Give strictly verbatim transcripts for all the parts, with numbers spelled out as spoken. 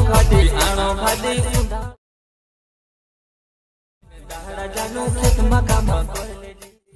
खाती आनो खाती दाड़ा जानो खेत में काम कर ले।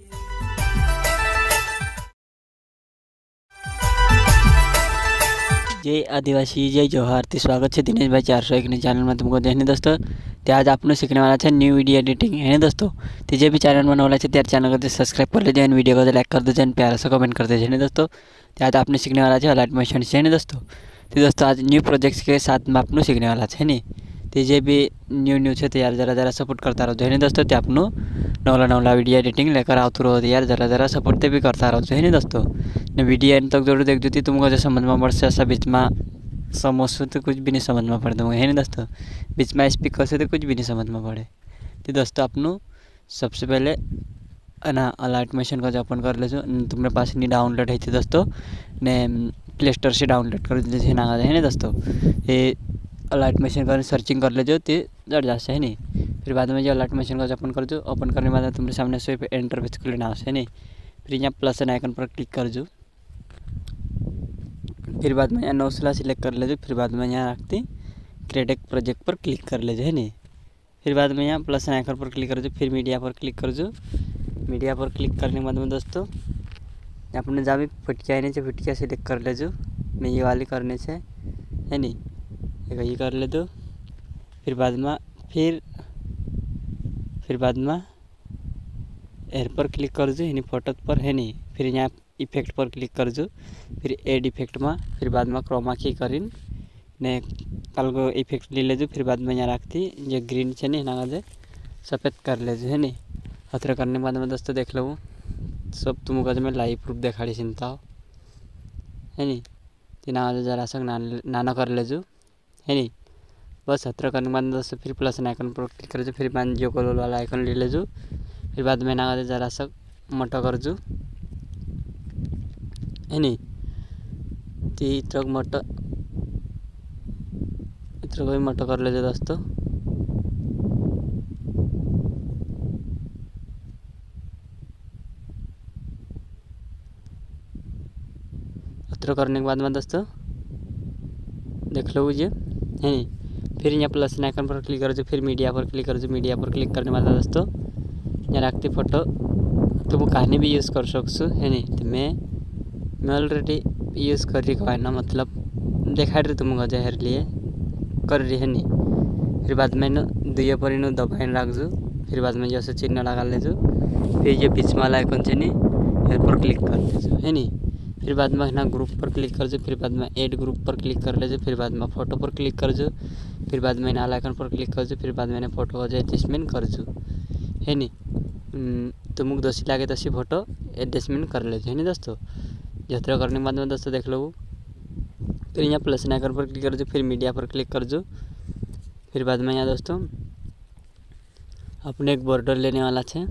जय आदिवासी जय जोहार। तो स्वागत है दिनेश भाई चार सौ एक चैनल में तुमको देखने दोस्तों। तो आज आपने सीखने वाला है न्यू वीडियो एडिटिंग है दोस्तों। तो जो भी चैनल बनने वाला है त्यार चैनल को सब्सक्राइब कर लीजिए, वीडियो को लाइक कर दीजिए, प्यारा सा कमेंट कर दीजिए दोस्तों। तो आज आपने सीखने वाला है अलाइट मोशन से दोस्तों। तो दोस्तों आज न्यू प्रोजेक्ट्स के साथ में आपने सीखने वाला है नहीं। तो ये भी न्यू न्यू है तो यार जरा जरा सपोर्ट करता रहो है दोस्तों। तो आपनो नवला नवला वीडियो एडिटिंग लेकर आते रहो यार, जरा जरा सपोर्ट भी करता रहो है दोस्तों। ने वीडियो एंड तक जरूर देख देती तुमको जो समझ में पड़ से ऐसा बीच में समझो तो कुछ भी नहीं समझ में पड़े तुमको है नहीं दोस्तों। बीच में स्पीकर से तो कुछ भी नहीं समझ में पड़े। तो दोस्तों आपनो सबसे पहले ना अलाइट मोशन का जो अपन कर ले जो तुम्हारे पास नहीं डाउनलोड है थी दोस्तों ने प्ले स्टोर से डाउनलोड कर लीजिए ना है ना दोस्तों। ये अलाइट मोशन कर सर्चिंग कर ले जो तो जड़ जासे है नहीं। फिर बाद में जो अलाइट मोशन का जो अपन कर जो ओपन करने के बाद तुम्हारे सामने से एंटर पेज खुले ना है नहीं। फिर यहाँ प्लस आइकन पर क्लिक कर जो, फिर बाद में यहाँ नौसला सिलेक्ट कर ले जो, फिर बाद में यहाँ रखती क्रिएट एक प्रोजेक्ट पर क्लिक कर ले जो है नहीं। फिर बाद में यहाँ प्लस आइकन पर क्लिक कर जो, फिर मीडिया पर क्लिक कर जो। मीडिया पर क्लिक करने के बाद में दोस्तों अपने जहाँ भी फटकिया है नीचे फटकिया सिलेक्ट कर ले जो, मैं ये वाली करने से है नहीं ये कर ले दो। फिर बाद में फिर फिर बाद में एर पर क्लिक कर जो यानी फोटो पर है नहीं। फिर यहाँ इफेक्ट पर क्लिक कर जो, फिर एड इफेक्ट में फिर बाद में क्रोमा की करीन ने कल को इफेक्ट ले ले जो। फिर बाद में यहाँ रखती ये ग्रीन से नहीं ना जे सफ़ेद कर ले जो है नहीं। हथरा करने के बाद में दोस्तों देख लो सब तुमको जो मैं लाइव प्रूफ देखाड़ी चिंता हो है नहीं। तो ना जरा सा नाना कर ले जो है नहीं। बस हथरा करने के बाद दोस्तों फिर प्लस आइकन पर क्लिक कर जो, फिर बाद जो कलर वाला आइकन ले ले जो। फिर बाद में ना जरा सा मोटा कर जो है नहीं। तो इतना मोटा इतना कोई मोटा कर ले जो दोस्तों। इतना करने के बाद में दोस्तों देख लो ये है नहीं। फिर यहाँ प्लस आइकन पर क्लिक कर जो, फिर मीडिया पर क्लिक कर जो। मीडिया पर क्लिक करने वाला दोस्तों यहाँ रखती फोटो तुम कहानी भी यूज़ कर सकते है नहीं। तो मैं मैं ऑलरेडी यूज़ कर रही है ना, मतलब देखा रही तुमको जहर लिए कर रही है नहीं। फिर बाद में न दुए पर इन दबाइन रख जो, फिर बाद में जैसे चिन्ह लगा ले जो। फिर ये बीच वाला आइकन से नहीं एर पर क्लिक कर ले जो है नहीं। फिर बाद में ना ग्रुप पर क्लिक कर जो, फिर बाद में ऐड ग्रुप पर क्लिक कर ले जो। फिर बाद में फोटो पर क्लिक कर जो, फिर बाद में ना आइकन पर क्लिक कर जो। फिर बाद में फोटो को जो एडजस्टमेंट कर जो है नहीं। तुमको दोषी लगे तो फोटो एडजस्टमेंट कर ले है नहीं दोस्तों। यात्रा करने के बाद में दोस्तों देख लो फिर यहाँ प्लस आइकन पर क्लिक कर जो, फिर मीडिया पर क्लिक कर जो। फिर बाद में यहाँ दोस्तों अपने एक बॉर्डर लेने वाला है।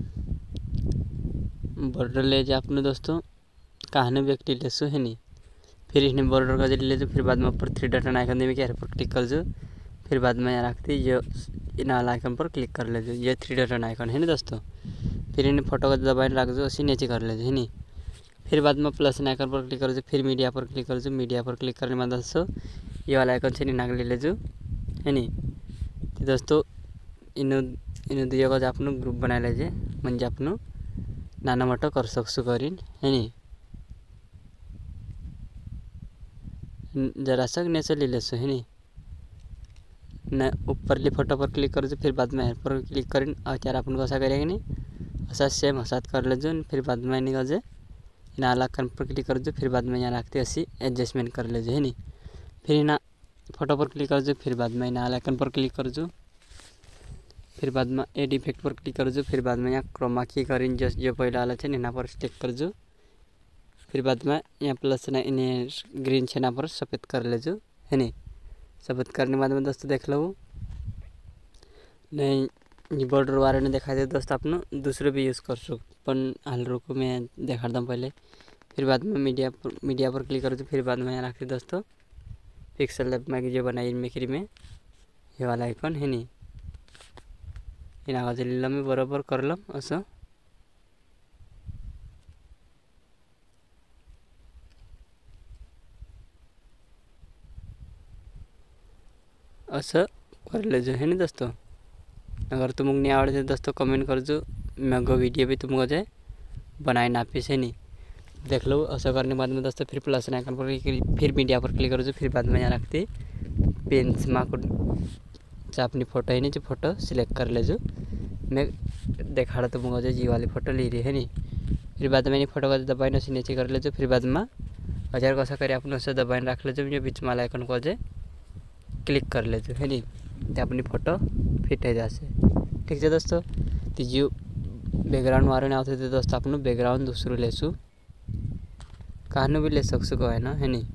बॉर्डर ले जाए अपने दोस्तों कहानी व्यक्ति ले सो है नहीं। फिर इसने बॉर्डर का ले जो, फिर बाद में ऊपर थ्री डॉट आइकन दे के पर क्लिक कर जो। फिर बाद में यहाँ रखती जो इन आइकन पर क्लिक कर ले जो, ये थ्री डॉट आइकन है ना दोस्तों। फिर इन्हें फोटो का दबाई रख जो, उसी नीचे कर ले है नहीं। फिर बाद में प्लस आइकन पर क्लिक कर जो, फिर मीडिया पर क्लिक कर जो। मीडिया पर क्लिक करने में दोस्तों ये वाला आइकन से नाग ले ले जो है नहीं। तो दोस्तों इन इन दुए का आपनो ग्रुप बना लीजिए म्हणजे आपनो नाना मोटा कर सकसो करीन है नहीं। जरा सा नेचर ले लेसो है नहीं न ऊपरली फोटो पर क्लिक कर जो। फिर बाद में पर क्लिक करीन और यार अपन को ऐसा करेंगे नहीं ऐसा सेम हसात कर ले जो। फिर बाद में नहीं जे ना आइकन पर क्लिक कर जो, फिर बाद में यहाँ रखते ऐसी एडजस्टमेंट कर ले जो है नहीं। फिर ना फोटो पर क्लिक कर जो, फिर बाद में ना आइकन पर क्लिक कर जो। फिर बाद में एड इफेक्ट पर क्लिक कर जो, फिर बाद में यहाँ क्रोमा की करीन जो जो पहले वाला है ना पर क्लिक कर जो। फिर बाद में यहाँ प्लस ना इन्हें ग्रीन छेना पर सफ़ेद कर ले जो है नहीं। सफ़ेद करने के बाद में दोस्तों देख लो नहीं ये बॉर्डर वाले ने दिखा दे दोस्तों आपनो दूसरे भी यूज़ कर सकते पर हाल रुको मैं देखा दूँ पहले। फिर बाद में मीडिया पर मीडिया पर क्लिक कर दो, फिर बाद में यहाँ रखते दोस्तों पिक्सल लैब में जो बनाई मेकरी में ये वाला आइकन है नहीं। इन आवाज मैं बराबर कर लम असं असं कर लेजो है नहीं दोस्तों। अगर तुमको नहीं आवड़े तो दोस्तों कमेंट करजो, मैं गो वीडियो भी तुमको जाए बनाए नापी से नहीं देख लो। ऐसा करने के बाद में दोस्तों फिर प्लस आइकन पर फिर मीडिया पर क्लिक करो। फिर बाद में यहाँ रखते पेन से माँ को अपनी फ़ोटो है नहीं जो फोटो सिलेक्ट कर ले जो मैं देखा रहा तुमको जो जी वाली फ़ोटो ली रही है नहीं। फिर बाद में फोटो का दबाई ना नीचे कर ले जो। फिर बाद में हजार कैसा करे अपने से दबाई रख ले जो जो बीच वाला आइकन को जो क्लिक कर ले जो है नहीं तो अपनी फ़ोटो फिट है जैसे ठीक है दोस्तों। तो जो बैकग्राउंड वाले ना होते थे दोस्तों अपने बैकग्राउंड दूसरों लेसू कहूँ भी ले सकसु को है ना है नहीं।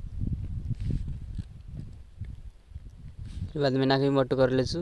फिर बाद में ना कहीं मोटो कर लेसु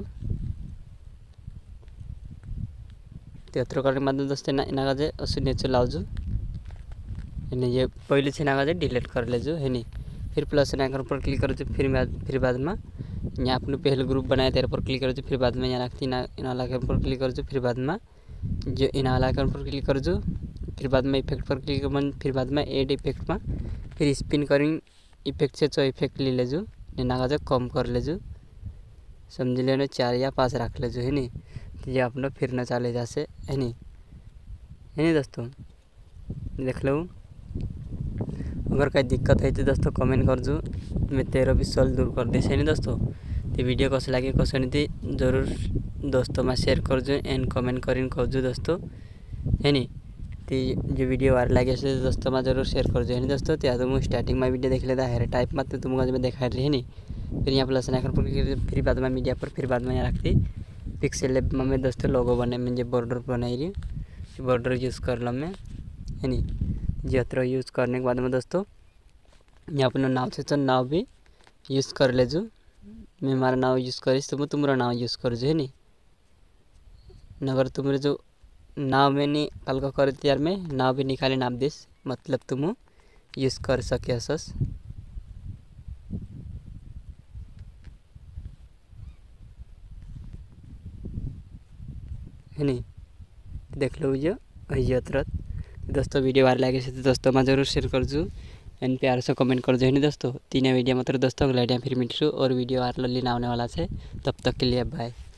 तेहत्तर करने के बाद दोस्तों ना इना का असु नेचो लाजू है ये पहले से ना का डिलीट कर लेजो है नहीं। फिर प्लस आइकन पर क्लिक करो जो फिर फिर बाद में यहाँ अपने पहले ग्रुप बनाए तेरे पर क्लिक करो। फिर बाद में यहाँ रखती ना इन आइकन पर क्लिक करो। फिर बाद में जो इन आइकन पर क्लिक कर जो। फिर बाद में इफेक्ट पर क्लिक कर। फिर बाद में एड इफेक्ट में फिर स्पिन करिंग इफेक्ट से चो इफेक्ट ले ले जो ना का कम कर ले जो समझ लेना चार या पाँच रख ले जो है नहीं। तो ये अपना फिर न चले जैसे है नहीं है नहीं दोस्तों देख लो। अगर कोई दिक्कत है तो दोस्तों कमेंट कर जो मैं तेरा भी सवाल दूर कर दे है नहीं दोस्तों। तो वीडियो कैसे लगे कैसे नहीं थी जरूर दोस्तों में शेयर कर जो एंड कमेंट करें कर जो दोस्तों है नहीं। तो जो वीडियो वायरल लगे से दोस्तों में जरूर शेयर कर जो है नहीं दोस्तों। तो तुम स्टार्टिंग में वीडियो देख लेता है टाइप मत तुमको मैं देखा रही है नहीं। फिर यहाँ प्लस आइकन पर फिर बाद में मीडिया पर फिर बाद में यहाँ रखती पिक्सेल लैब में दोस्तों लोगो बने में जो बॉर्डर बनाई रही बॉर्डर यूज़ कर लो मैं है नहीं। जी अत्र यूज़ करने के बाद में दोस्तों यहाँ अपना नाव से तो नाव भी यूज़ कर ले जो मैं हमारा नाव यूज़ करीस तो तुम्हारा नाव यूज़ कर जो है नहीं। अगर तुम्हारे जो नाव में नहीं कल का कर यार मैं नाव भी निकाले नाम दिस मतलब तुम यूज़ कर सके सस है नहीं। देख लो जो ये तुरंत दोस्तों वीडियो वायरल लगे तो दोस्तों मैं जरूर शेयर कर जो एंड प्यार से कमेंट कर जो है नहीं दोस्तों। तीन वीडियो मतलब दोस्तों अगला फिर मिलूँ और वीडियो वायरल लेना आने वाला है तब तक के लिए बाय।